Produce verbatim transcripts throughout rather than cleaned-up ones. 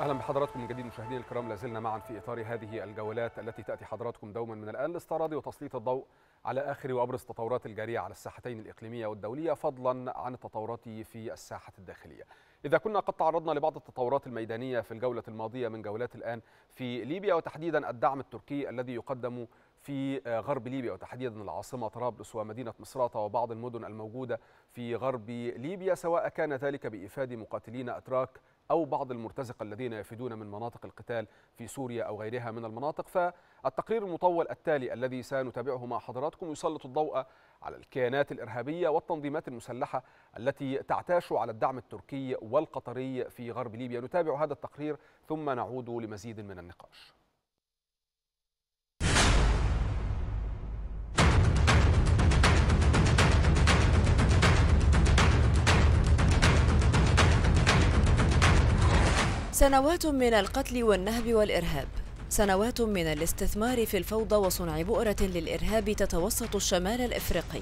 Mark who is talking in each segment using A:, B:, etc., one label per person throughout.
A: أهلا بحضراتكم من جديد مشاهدينا الكرام. لازلنا معا في إطار هذه الجولات التي تأتي حضراتكم دوما من الآن لاستعراض وتسليط الضوء على آخر وأبرز التطورات الجارية على الساحتين الإقليمية والدولية، فضلا عن التطورات في الساحة الداخلية. إذا كنا قد تعرضنا لبعض التطورات الميدانية في الجولة الماضية من جولات الآن في ليبيا، وتحديدا الدعم التركي الذي يقدم في غرب ليبيا وتحديدا العاصمة طرابلس ومدينة مصراتة وبعض المدن الموجودة في غرب ليبيا، سواء كان ذلك بإفادة مقاتلين أتراك أو بعض المرتزقة الذين يفيدون من مناطق القتال في سوريا أو غيرها من المناطق. فالتقرير المطول التالي الذي سنتابعه مع حضراتكم يسلط الضوء على الكيانات الإرهابية والتنظيمات المسلحة التي تعتاش على الدعم التركي والقطري في غرب ليبيا. نتابع هذا التقرير ثم نعود لمزيد من النقاش.
B: سنوات من القتل والنهب والإرهاب، سنوات من الاستثمار في الفوضى وصنع بؤرة للإرهاب تتوسط الشمال الإفريقي.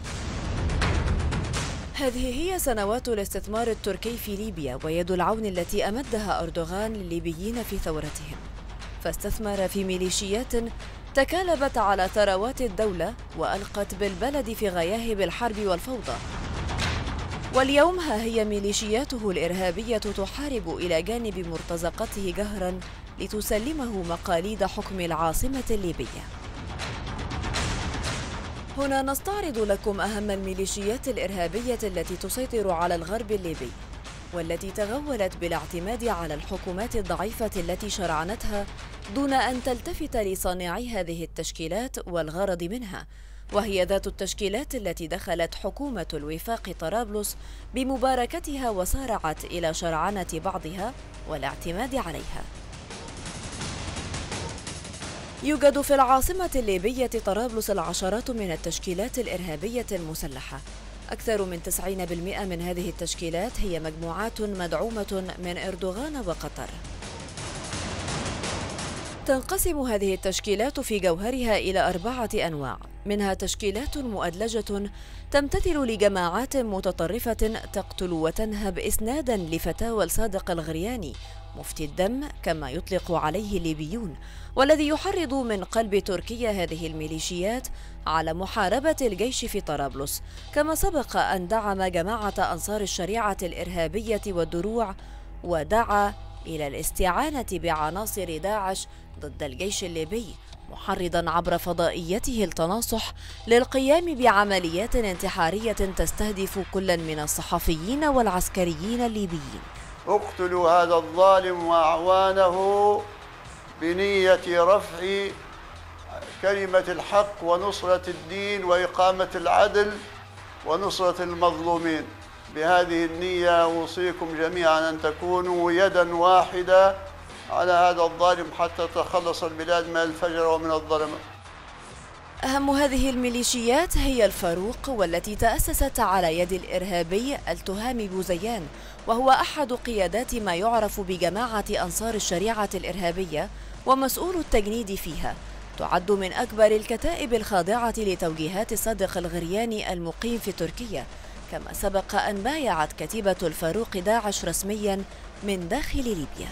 B: هذه هي سنوات الاستثمار التركي في ليبيا ويد العون التي أمدها أردوغان للليبيين في ثورتهم، فاستثمر في ميليشيات تكالبت على ثروات الدولة وألقت بالبلد في غياهب الحرب والفوضى. واليوم ها هي ميليشياته الإرهابية تحارب إلى جانب مرتزقته جهرا لتسلمه مقاليد حكم العاصمة الليبية. هنا نستعرض لكم أهم الميليشيات الإرهابية التي تسيطر على الغرب الليبي، والتي تغولت بالاعتماد على الحكومات الضعيفة التي شرعنتها دون أن تلتفت لصانعي هذه التشكيلات والغرض منها، وهي ذات التشكيلات التي دخلت حكومة الوفاق طرابلس بمباركتها وسارعت إلى شرعنة بعضها والاعتماد عليها. يوجد في العاصمة الليبية طرابلس العشرات من التشكيلات الإرهابية المسلحة. أكثر من تسعين بالمئة من هذه التشكيلات هي مجموعات مدعومة من أردوغان وقطر. تنقسم هذه التشكيلات في جوهرها إلى أربعة أنواع، منها تشكيلات مؤدلجة تمتثل لجماعات متطرفة تقتل وتنهب إسنادا لفتاوى الصادق الغرياني مفتي الدم كما يطلق عليه الليبيون، والذي يحرض من قلب تركيا هذه الميليشيات على محاربة الجيش في طرابلس، كما سبق أن دعم جماعة أنصار الشريعة الإرهابية والدروع ودعا إلى الاستعانة بعناصر داعش ضد الجيش الليبي، محرضا عبر فضائيته التناصح للقيام بعمليات انتحارية تستهدف كل من الصحفيين والعسكريين الليبيين.
C: اقتلوا هذا الظالم وأعوانه بنية رفع كلمة الحق ونصرة الدين وإقامة العدل ونصرة المظلومين. بهذه النية أوصيكم جميعا أن تكونوا يدا واحدة على هذا الظالم حتى تخلص البلاد من الفجر ومن الظلمة.
B: أهم هذه الميليشيات هي الفاروق، والتي تأسست على يد الإرهابي التهامي بوزيان، وهو أحد قيادات ما يعرف بجماعة أنصار الشريعة الإرهابية ومسؤول التجنيد فيها. تعد من أكبر الكتائب الخاضعة لتوجيهات الصادق الغرياني المقيم في تركيا، كما سبق أن بايعت كتيبة الفاروق داعش رسميا من داخل ليبيا.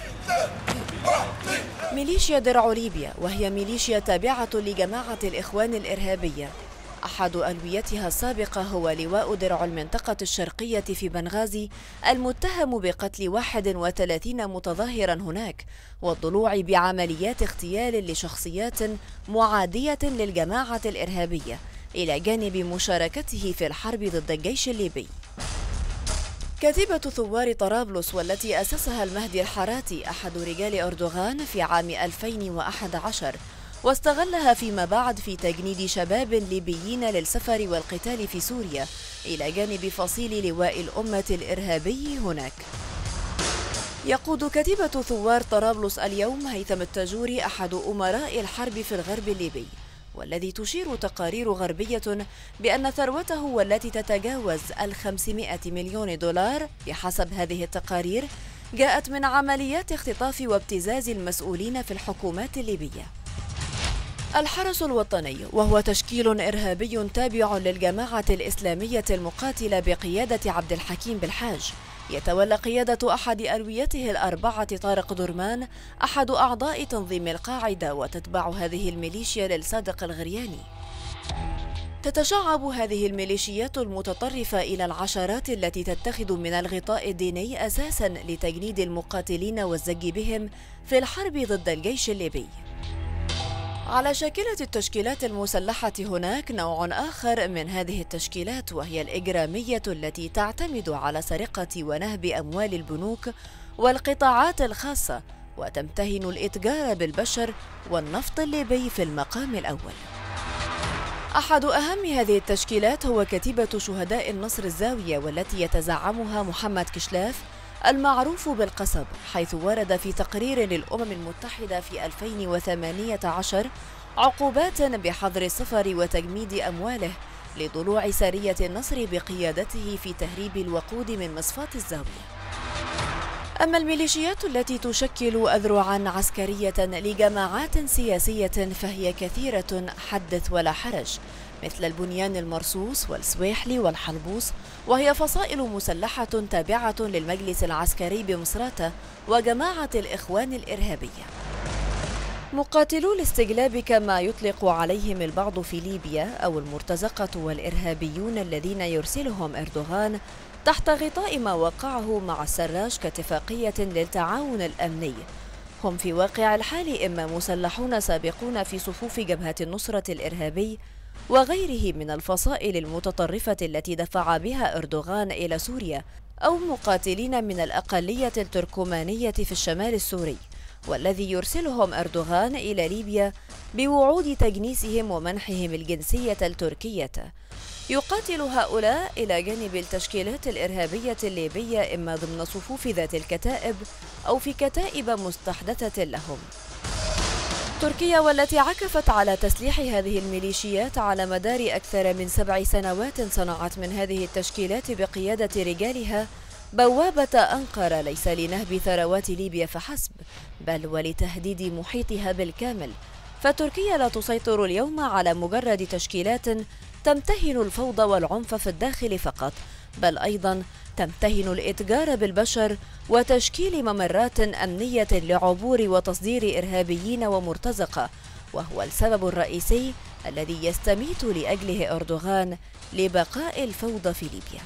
B: ميليشيا درع ليبيا، وهي ميليشيا تابعة لجماعة الإخوان الإرهابية. أحد ألويتها السابقة هو لواء درع المنطقة الشرقية في بنغازي، المتهم بقتل واحد وثلاثين متظاهرا هناك والضلوع بعمليات اغتيال لشخصيات معادية للجماعة الإرهابية، إلى جانب مشاركته في الحرب ضد الجيش الليبي. كتيبة ثوار طرابلس، والتي أسسها المهدي الحراتي أحد رجال أردوغان في عام ألفين وأحد عشر، واستغلها فيما بعد في تجنيد شباب ليبيين للسفر والقتال في سوريا، إلى جانب فصيل لواء الأمة الإرهابي هناك. يقود كتيبة ثوار طرابلس اليوم هيثم التاجوري، أحد أمراء الحرب في الغرب الليبي، والذي تشير تقارير غربية بأن ثروته والتي تتجاوز الخمسمائة مليون دولار بحسب هذه التقارير جاءت من عمليات اختطاف وابتزاز المسؤولين في الحكومات الليبية. الحرس الوطني، وهو تشكيل إرهابي تابع للجماعة الإسلامية المقاتلة بقيادة عبد الحكيم بالحاج، يتولى قيادة أحد ألويته الأربعة طارق درمان أحد أعضاء تنظيم القاعدة، وتتبع هذه الميليشيا للصادق الغرياني. تتشعب هذه الميليشيات المتطرفة إلى العشرات التي تتخذ من الغطاء الديني أساساً لتجنيد المقاتلين والزج بهم في الحرب ضد الجيش الليبي. على شاكلة التشكيلات المسلحة هناك نوع آخر من هذه التشكيلات، وهي الإجرامية التي تعتمد على سرقة ونهب أموال البنوك والقطاعات الخاصة، وتمتهن الإتجار بالبشر والنفط الليبي في المقام الأول. أحد أهم هذه التشكيلات هو كتيبة شهداء النصر الزاوية، والتي يتزعمها محمد كشلاف المعروف بالقصب، حيث ورد في تقرير للأمم المتحدة في ألفين وثمانية عشر عقوبات بحظر السفر وتجميد أمواله لضلوع سرية النصر بقيادته في تهريب الوقود من مصفاة الزاوية. أما الميليشيات التي تشكل أذرعاً عسكرية لجماعات سياسية فهي كثيرة حدث ولا حرج، مثل البنيان المرصوص والسويحلي والحلبوس، وهي فصائل مسلحة تابعة للمجلس العسكري بمصراتة وجماعة الإخوان الإرهابية. مقاتلو الاستجلاب كما يطلق عليهم البعض في ليبيا، أو المرتزقة والإرهابيون الذين يرسلهم أردوغان تحت غطاء ما وقعه مع السراج كاتفاقية للتعاون الأمني، هم في واقع الحال إما مسلحون سابقون في صفوف جبهة النصرة الإرهابي وغيره من الفصائل المتطرفة التي دفع بها أردوغان إلى سوريا، أو مقاتلين من الأقلية التركمانية في الشمال السوري، والذي يرسلهم أردوغان إلى ليبيا بوعود تجنيسهم ومنحهم الجنسية التركية. يقاتل هؤلاء إلى جانب التشكيلات الإرهابية الليبية، إما ضمن صفوف ذات الكتائب أو في كتائب مستحدثة لهم. تركيا والتي عكفت على تسليح هذه الميليشيات على مدار أكثر من سبع سنوات صنعت من هذه التشكيلات بقيادة رجالها بوابة أنقرة ليس لنهب ثروات ليبيا فحسب، بل ولتهديد محيطها بالكامل. فتركيا لا تسيطر اليوم على مجرد تشكيلات تمتهن الفوضى والعنف في الداخل فقط، بل أيضا تمتهن الإتجار بالبشر وتشكيل ممرات أمنية لعبور وتصدير إرهابيين ومرتزقة، وهو السبب الرئيسي الذي يستميت لأجله أردوغان لبقاء الفوضى في ليبيا.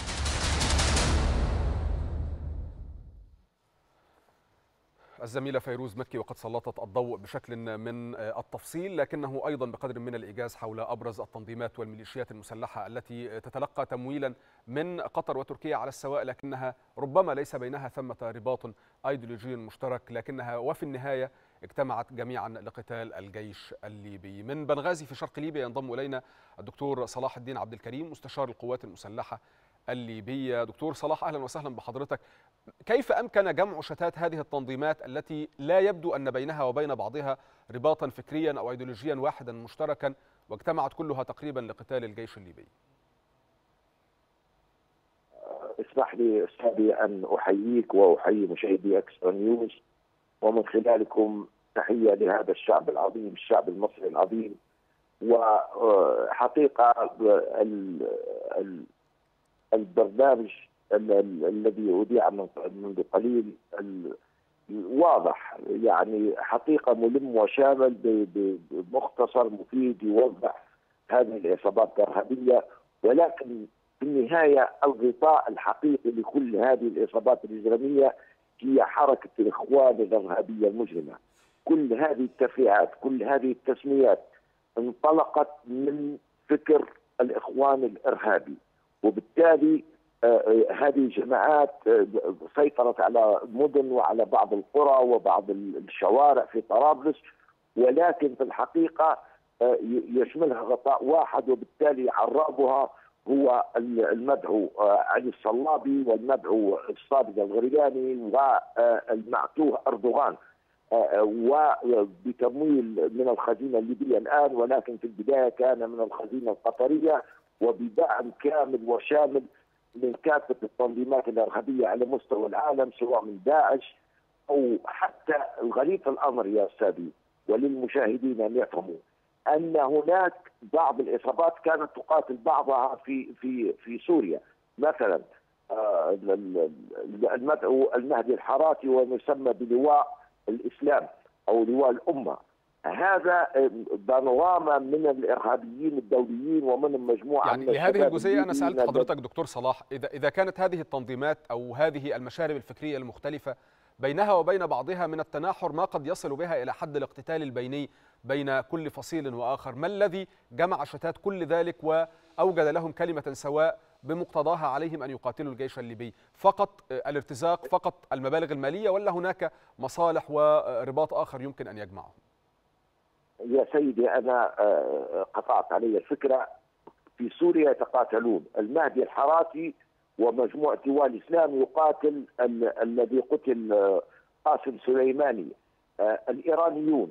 A: الزميلة فيروز مكي، وقد سلطت الضوء بشكل من التفصيل لكنه أيضا بقدر من الإيجاز حول أبرز التنظيمات والميليشيات المسلحة التي تتلقى تمويلا من قطر وتركيا على السواء، لكنها ربما ليس بينها ثمة رباط أيديولوجي مشترك، لكنها وفي النهاية اجتمعت جميعا لقتال الجيش الليبي. من بنغازي في شرق ليبيا ينضم إلينا الدكتور صلاح الدين عبد الكريم، مستشار القوات المسلحة الليبية. دكتور صلاح، أهلا وسهلا بحضرتك. كيف أمكن جمع شتات هذه التنظيمات التي لا يبدو أن بينها وبين بعضها رباطا فكريا أو أيديولوجيا واحدا مشتركا، واجتمعت كلها تقريبا لقتال الجيش الليبي؟
D: اسمح لي أستاذي أن أحييك وأحيي مشاهدي أكسترا نيوز، ومن خلالكم تحية لهذا الشعب العظيم، الشعب المصري العظيم. وحقيقة البرنامج الذي أذيع منذ قليل واضح، يعني حقيقة ملم وشامل بمختصر مفيد يوضح هذه العصابات الإرهابية، ولكن في النهاية الغطاء الحقيقي لكل هذه العصابات الإجرامية هي حركة الإخوان الإرهابية المجرمة. كل هذه التفريعات، كل هذه التسميات انطلقت من فكر الإخوان الإرهابي، وبالتالي آه هذه الجماعات آه سيطرت على مدن وعلى بعض القرى وبعض الشوارع في طرابلس، ولكن في الحقيقة آه يشملها غطاء واحد، وبالتالي عرابها هو المدعو آه علي الصلابي والمدعو الصادق الغرياني والمعتوه أردوغان، آه وبتمويل من الخزينة الليبية الآن، ولكن في البداية كان من الخزينة القطرية، وبدعم كامل وشامل من كافة التنظيمات الإرهابية على مستوى العالم، سواء من داعش أو حتى الغريب في الأمر يا أستاذي وللمشاهدين أن يفهموا أن هناك بعض العصابات كانت تقاتل بعضها في في في سوريا. مثلا المدعو المهدي الحراتي ويسمى بلواء الإسلام أو لواء الأمة. هذا بانوراما من الإرهابيين الدوليين ومن مجموعة
A: يعني
D: من
A: لهذه الجزئية أنا سألت
D: الليبيين
A: حضرتك دكتور صلاح، إذا إذا كانت هذه التنظيمات أو هذه المشارب الفكرية المختلفة بينها وبين بعضها من التناحر ما قد يصل بها إلى حد الاقتتال البيني بين كل فصيل وآخر، ما الذي جمع شتات كل ذلك وأوجد لهم كلمة سواء بمقتضاها عليهم أن يقاتلوا الجيش الليبي؟ فقط الارتزاق، فقط المبالغ المالية، ولا هناك مصالح ورباط آخر يمكن أن يجمعهم؟
D: يا سيدي أنا قطعت علي الفكرة. في سوريا يتقاتلون، المهدي الحراتي ومجموعة لواء الإسلام يقاتل ال الذي قتل قاسم سليماني، الإيرانيون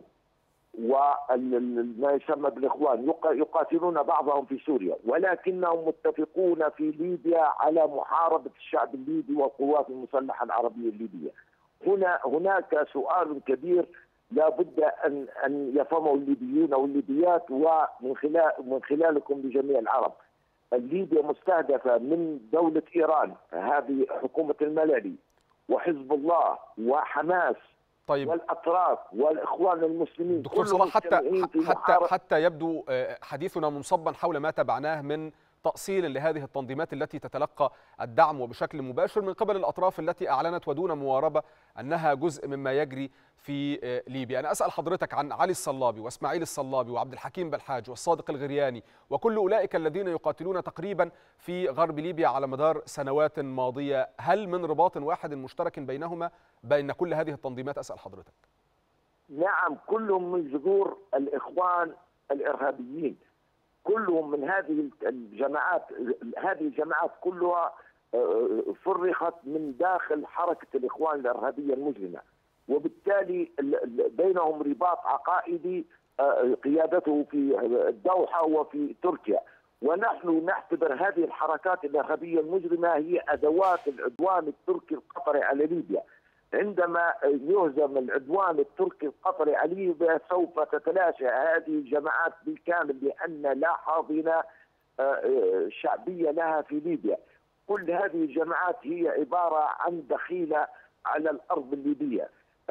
D: وما يسمى بالإخوان يقاتلون بعضهم في سوريا، ولكنهم متفقون في ليبيا على محاربة الشعب الليبي والقوات المسلحة العربية الليبية. هنا هناك سؤال كبير لا بد ان ان يفهمه الليبيون والليبيات ومن خلال من خلالكم لجميع العرب. ليبيا مستهدفه من دوله ايران، هذه حكومه الملالي وحزب الله وحماس. طيب والاتراك والاخوان المسلمين
A: دكتور صلاح، حتى حتى حتى يبدو حديثنا منصبا حول ما تبعناه من تأصيل لهذه التنظيمات التي تتلقى الدعم وبشكل مباشر من قبل الأطراف التي أعلنت ودون مواربة أنها جزء مما يجري في ليبيا. أنا أسأل حضرتك عن علي الصلابي وإسماعيل الصلابي وعبد الحكيم بالحاج والصادق الغرياني وكل أولئك الذين يقاتلون تقريبا في غرب ليبيا على مدار سنوات ماضية، هل من رباط واحد مشترك بينهما بين كل هذه التنظيمات؟ أسأل حضرتك.
D: نعم، كلهم من جذور الإخوان الإرهابيين، كلهم من هذه الجماعات. هذه الجماعات كلها فرخت من داخل حركة الإخوان الإرهابية المجرمة، وبالتالي بينهم رباط عقائدي قيادته في الدوحة وفي تركيا. ونحن نعتبر هذه الحركات الإرهابية المجرمة هي أدوات العدوان التركي القطري على ليبيا. عندما يهزم العدوان التركي القطري على ليبيا سوف تتلاشى هذه الجماعات بالكامل، لأن لا حاضنة شعبية لها في ليبيا. كل هذه الجماعات هي عبارة عن دخيلة على الأرض الليبية.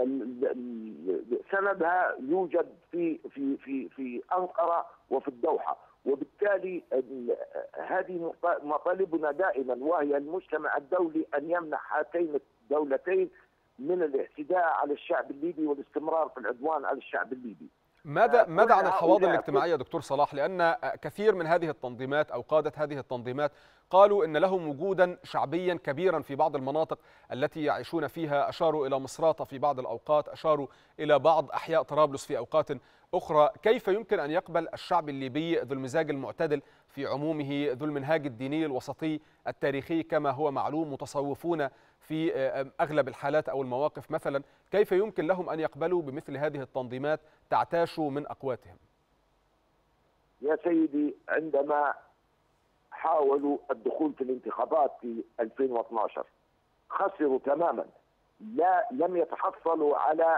D: سندها يوجد في في في في أنقرة وفي الدوحة، وبالتالي هذه مطالبنا دائما، وهي المجتمع الدولي أن يمنح هاتين الدولتين من الاعتداء على الشعب الليبي والاستمرار في العدوان على الشعب الليبي.
A: ماذا ماذا عن الحواضن الاجتماعية دكتور صلاح؟ لأن كثير من هذه التنظيمات أو قادة هذه التنظيمات قالوا إن لهم وجودا شعبيا كبيرا في بعض المناطق التي يعيشون فيها، أشاروا إلى مصراتة في بعض الأوقات، أشاروا إلى بعض أحياء طرابلس في أوقات أخرى. كيف يمكن أن يقبل الشعب الليبي ذو المزاج المعتدل في عمومه، ذو المنهاج الديني الوسطي التاريخي كما هو معلوم، متصوفون في أغلب الحالات أو المواقف مثلا، كيف يمكن لهم أن يقبلوا بمثل هذه التنظيمات تعتاش من أقواتهم؟
D: يا سيدي، عندما حاولوا الدخول في الانتخابات في ألفين واثني عشر خسروا تماما، لا لم يتحصلوا على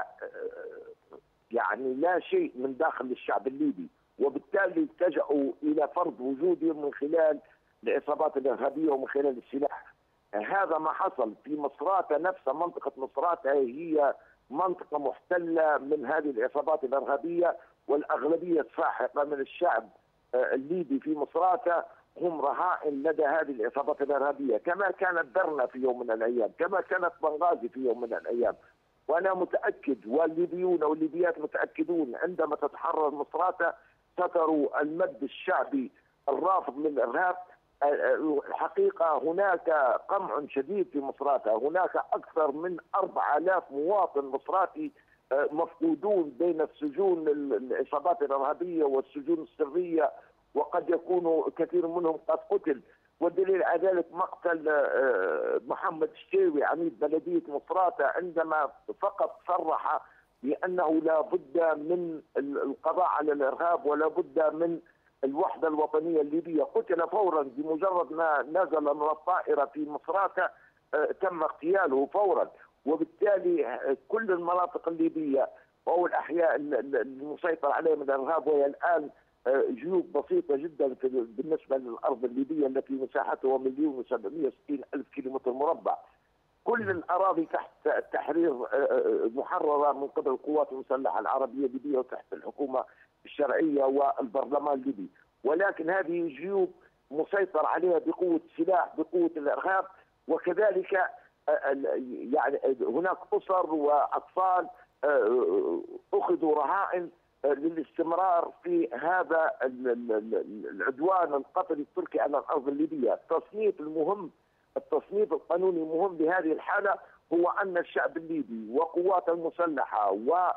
D: يعني لا شيء من داخل الشعب الليبي، وبالتالي التجأوا إلى فرض وجودهم من خلال العصابات الإرهابية ومن خلال السلاح. هذا ما حصل في مصراتة نفسها. منطقة مصراتة هي منطقة محتلة من هذه العصابات الإرهابية، والأغلبية الساحقة من الشعب الليبي في مصراتة هم رهائن لدى هذه العصابات الإرهابية، كما كانت درنا في يوم من الأيام، كما كانت بنغازي في يوم من الأيام. وأنا متأكد والليبيون والليبيات متأكدون عندما تتحرر مصراتة ستروا المد الشعبي الرافض للإرهاب. الحقيقة هناك قمع شديد في مصراتة، هناك أكثر من أربعة آلاف مواطن مصراتي مفقودون بين السجون العصابات الإرهابية والسجون السرية، وقد يكون كثير منهم قد قتل. والدليل على ذلك مقتل محمد شتيوي عميد بلدية مصراتة، عندما فقط صرح بأنه لا بد من القضاء على الإرهاب ولا بد من الوحدة الوطنية الليبية. قتل فورا بمجرد ما نزل من الطائرة في مصراتة، تم اغتياله فورا. وبالتالي كل المناطق الليبية أو الأحياء المسيطر عليها من الإرهاب وهي الآن جيوب بسيطة جدا بالنسبة للأرض الليبية التي مساحتها مليون وسبعمائة وستين ألف كيلومتر مربع. كل الأراضي تحت التحرير محررة من قبل القوات المسلحة العربية الليبية وتحت الحكومة الشرعية والبرلمان الليبي، ولكن هذه جيوب مسيطر عليها بقوة السلاح، بقوة الإرهاب، وكذلك يعني هناك أسر وأطفال أخذوا رهائن للاستمرار في هذا العدوان القطري التركي على الأرض الليبية. التصنيف المهم التصنيف القانوني المهم بهذه الحالة هو أن الشعب الليبي وقواته المسلحة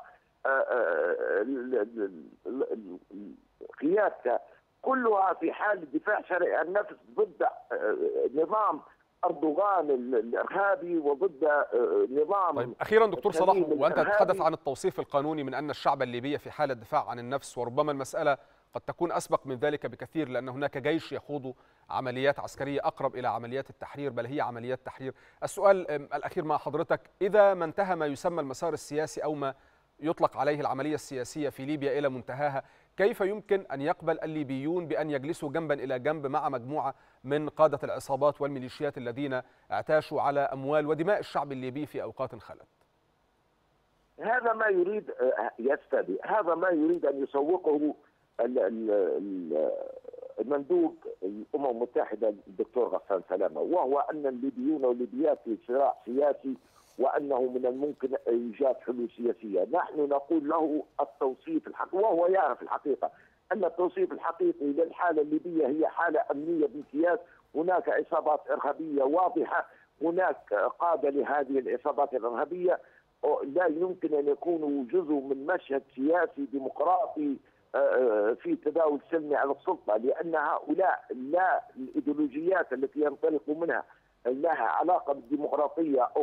D: وقيادته كلها في حال دفاع شرعي عن النفس ضد نظام أردوغان الإرهابي وضد نظام.
A: طيب أخيرا دكتور صلاح، وأنت تتحدث عن التوصيف القانوني من أن الشعب الليبي في حالة دفاع عن النفس، وربما المسألة قد تكون أسبق من ذلك بكثير، لأن هناك جيش يخوض عمليات عسكرية أقرب إلى عمليات التحرير، بل هي عمليات تحرير. السؤال الأخير مع حضرتك، إذا ما انتهى ما يسمى المسار السياسي أو ما يطلق عليه العملية السياسية في ليبيا إلى منتهاها، كيف يمكن أن يقبل الليبيون بأن يجلسوا جنبا إلى جنب مع مجموعة من قادة العصابات والميليشيات الذين اعتاشوا على أموال ودماء الشعب الليبي في أوقات خلت؟
D: هذا ما يريد يستبي هذا ما يريد أن يسوقه المندوب الأمم المتحدة الدكتور غسان سلامة، وهو أن الليبيون والليبيات في صراع سياسي وأنه من الممكن إيجاد حلول سياسية. نحن نقول له التوصيف الحقيقي، وهو يعرف الحقيقة أن التوصيف الحقيقي للحالة الليبية هي حالة أمنية بامتياز. هناك عصابات إرهابية واضحة، هناك قادة لهذه العصابات الإرهابية لا يمكن أن يكونوا جزء من مشهد سياسي ديمقراطي في تداول سلمي على السلطة، لأن هؤلاء لا الإيديولوجيات التي ينطلقوا منها لها علاقة بالديمقراطية أو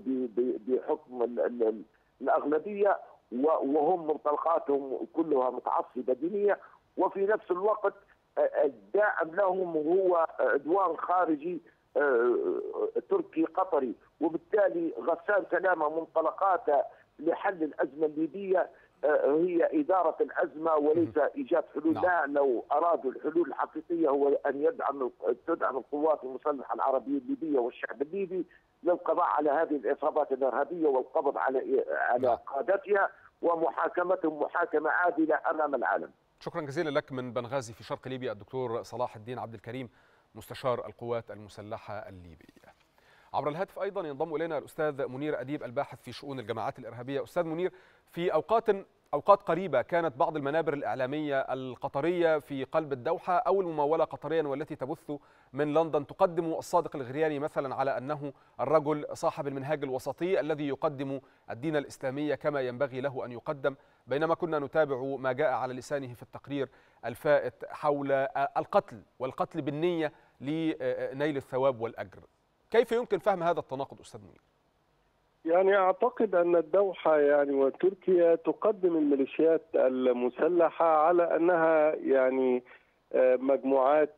D: بحكم الأغلبية، وهم منطلقاتهم كلها متعصبة دينية، وفي نفس الوقت الداعم لهم هو عدوان خارجي تركي قطري. وبالتالي غسان سلامة منطلقاته لحل الأزمة الليبية هي إدارة الأزمة وليس إيجاد حلول لها. لو أرادوا الحلول الحقيقية هو أن يدعم تدعم القوات المسلحة العربية الليبية والشعب الليبي للقضاء على هذه العصابات الإرهابية والقبض على على قادتها ومحاكمتهم محاكمة عادلة أمام العالم.
A: شكرا جزيلا لك من بنغازي في شرق ليبيا الدكتور صلاح الدين عبد الكريم مستشار القوات المسلحة الليبية. عبر الهاتف أيضا ينضم إلينا الأستاذ منير أديب الباحث في شؤون الجماعات الإرهابية. أستاذ منير، في أوقات أوقات قريبة كانت بعض المنابر الإعلامية القطرية في قلب الدوحة أو الممولة قطريا والتي تبث من لندن تقدم الصادق الغرياني مثلا على أنه الرجل صاحب المنهاج الوسطي الذي يقدم الدين الإسلامي كما ينبغي له أن يقدم، بينما كنا نتابع ما جاء على لسانه في التقرير الفائت حول القتل والقتل بالنية لنيل الثواب والأجر. كيف يمكن فهم هذا التناقض أستاذ منير؟
E: يعني أعتقد أن الدوحة يعني وتركيا تقدم الميليشيات المسلحة على أنها يعني مجموعات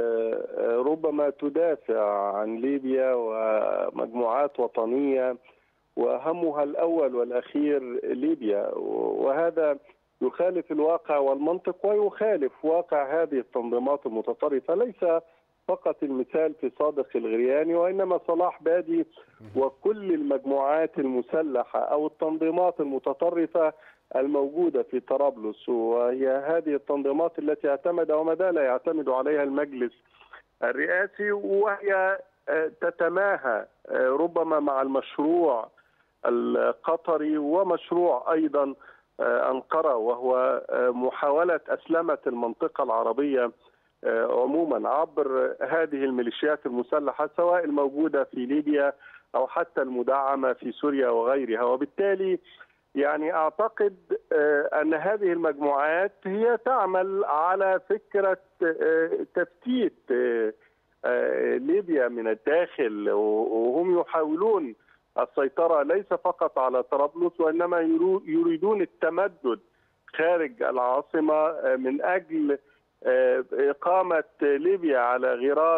E: ربما تدافع عن ليبيا ومجموعات وطنية وهمها الأول والأخير ليبيا، وهذا يخالف الواقع والمنطق ويخالف واقع هذه التنظيمات المتطرفة. ليس فقط المثال في صادق الغرياني وإنما صلاح بادي وكل المجموعات المسلحة أو التنظيمات المتطرفة الموجودة في طرابلس، وهي هذه التنظيمات التي اعتمد وما زال يعتمد عليها المجلس الرئاسي، وهي تتماهى ربما مع المشروع القطري ومشروع أيضا أنقرة، وهو محاولة أسلمة المنطقة العربية عموما عبر هذه الميليشيات المسلحة سواء الموجودة في ليبيا أو حتى المدعمة في سوريا وغيرها. وبالتالي يعني أعتقد أن هذه المجموعات هي تعمل على فكرة تفتيت ليبيا من الداخل، وهم يحاولون السيطرة ليس فقط على طرابلس وإنما يريدون التمدد خارج العاصمة من أجل إقامة ليبيا على غرار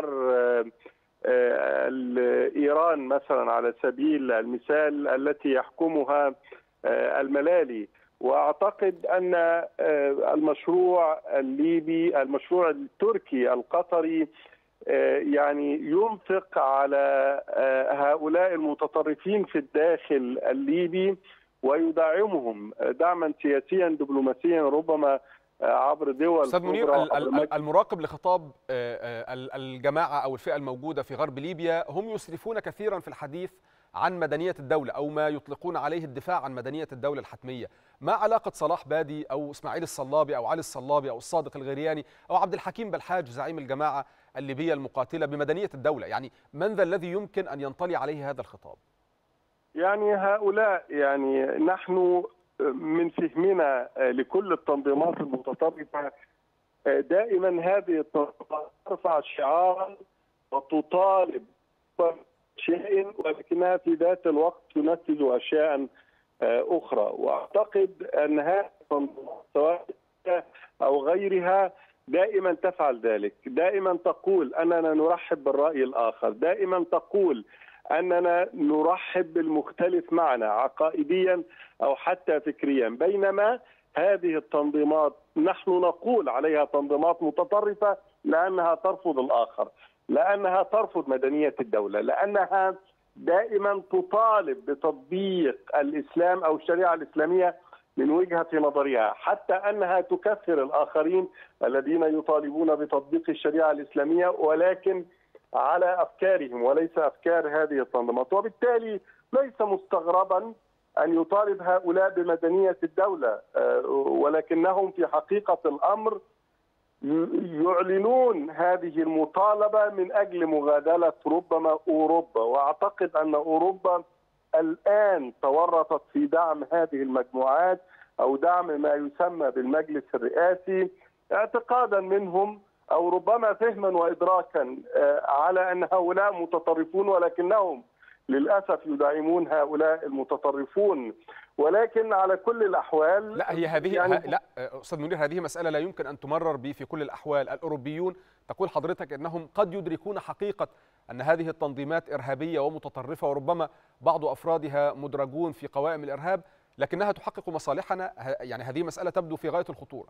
E: إيران مثلا على سبيل المثال التي يحكمها الملالي. واعتقد ان المشروع الليبي، المشروع التركي القطري، يعني ينفق على هؤلاء المتطرفين في الداخل الليبي ويدعمهم دعما سياسيا دبلوماسيا ربما عبر دول.
A: أستاذ منير، المراقب لخطاب الجماعة أو الفئة الموجودة في غرب ليبيا هم يسرفون كثيرا في الحديث عن مدنية الدولة أو ما يطلقون عليه الدفاع عن مدنية الدولة الحتمية. ما علاقة صلاح بادي أو إسماعيل الصلابي أو علي الصلابي أو الصادق الغرياني أو عبد الحكيم بالحاج زعيم الجماعة الليبية المقاتلة بمدنية الدولة؟ يعني من ذا الذي يمكن أن ينطلي عليه هذا الخطاب؟
E: يعني هؤلاء، يعني نحن من فهمنا لكل التنظيمات المتطرفة دائما هذه التنظيمات ترفع شعارا وتطالب بشيء ولكنها في ذات الوقت تنفذ أشياء أخرى. وأعتقد أن هذه التنظيمات سواء أو غيرها دائما تفعل ذلك، دائما تقول أننا نرحب بالرأي الآخر، دائما تقول أننا نرحب بالمختلف معنا عقائديا أو حتى فكريا، بينما هذه التنظيمات نحن نقول عليها تنظيمات متطرفة لأنها ترفض الآخر، لأنها ترفض مدنية الدولة، لأنها دائما تطالب بتطبيق الإسلام أو الشريعة الإسلامية من وجهة نظرها، حتى أنها تكفر الآخرين الذين يطالبون بتطبيق الشريعة الإسلامية ولكن على أفكارهم وليس أفكار هذه التنظيمات. وبالتالي ليس مستغربا أن يطالب هؤلاء بمدنية الدولة، ولكنهم في حقيقة الأمر يعلنون هذه المطالبة من أجل مغادلة ربما أوروبا. وأعتقد أن أوروبا الآن تورطت في دعم هذه المجموعات أو دعم ما يسمى بالمجلس الرئاسي، اعتقادا منهم أو ربما فهما وإدراكا على أن هؤلاء متطرفون ولكنهم للأسف يدعمون هؤلاء المتطرفون. ولكن على كل الأحوال
A: لا، هي هذه يعني لا أستاذ منير، هذه مسألة لا يمكن أن تمرر به في كل الأحوال. الأوروبيون تقول حضرتك أنهم قد يدركون حقيقة أن هذه التنظيمات إرهابية ومتطرفة وربما بعض أفرادها مدرجون في قوائم الإرهاب، لكنها تحقق مصالحنا. يعني هذه مسألة تبدو في غاية الخطورة،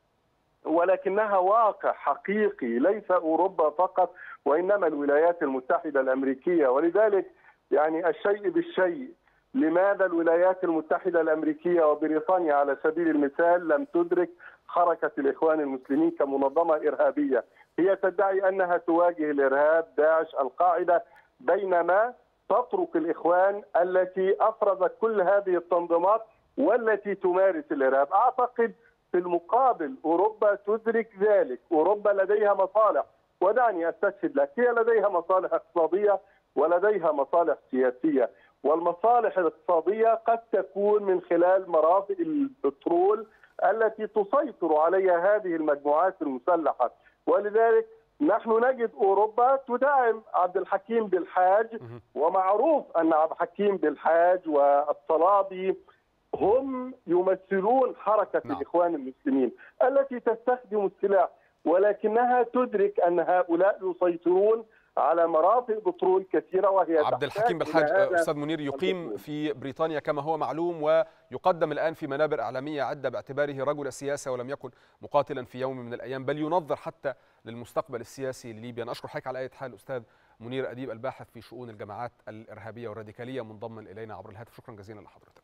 E: ولكنها واقع حقيقي ليس أوروبا فقط وإنما الولايات المتحدة الأمريكية. ولذلك يعني الشيء بالشيء، لماذا الولايات المتحدة الأمريكية وبريطانيا على سبيل المثال لم تدرك حركة الإخوان المسلمين كمنظمة إرهابية؟ هي تدعي أنها تواجه الإرهاب، داعش، القاعدة، بينما تترك الإخوان التي أفرزت كل هذه التنظيمات والتي تمارس الإرهاب. أعتقد في المقابل أوروبا تدرك ذلك، أوروبا لديها مصالح، ودعني أستشهد لك، هي لديها مصالح اقتصادية ولديها مصالح سياسية، والمصالح الاقتصادية قد تكون من خلال مرافق البترول التي تسيطر عليها هذه المجموعات المسلحة. ولذلك نحن نجد أوروبا تدعم عبد الحكيم بالحاج، ومعروف أن عبد الحكيم بالحاج والصلابي هم يمثلون حركة نعم. الإخوان المسلمين التي تستخدم السلاح، ولكنها تدرك أن هؤلاء يسيطرون على مرافق بترول كثيرة وهي
A: عبد الحكيم بالحاج أستاذ منير يقيم في بريطانيا كما هو معلوم، ويقدم الآن في منابر إعلامية عدة باعتباره رجل السياسة ولم يكن مقاتلا في يوم من الأيام، بل ينظر حتى للمستقبل السياسي لليبيا. أشكر حضرتك على أي حال أستاذ منير أديب، الباحث في شؤون الجماعات الإرهابية والراديكالية، منضما إلينا عبر الهاتف. شكرا جزيلا لحضرتك.